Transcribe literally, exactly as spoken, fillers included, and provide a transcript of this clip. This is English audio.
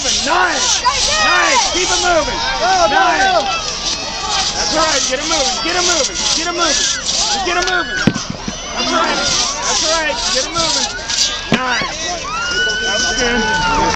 moving. Nice. Nice. Keep it moving. Nice. That's right. Get him moving. Get him moving. Get him moving. Just get him moving. That's right. That's right. Get him moving. Nice. That was good.